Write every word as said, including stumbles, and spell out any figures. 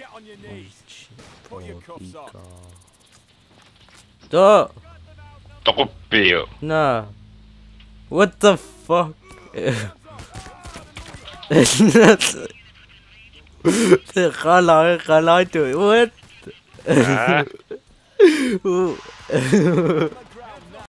To! Tokuppiyo. Nah. What the fuck? Khó nói, khó nói chửi what? Hả?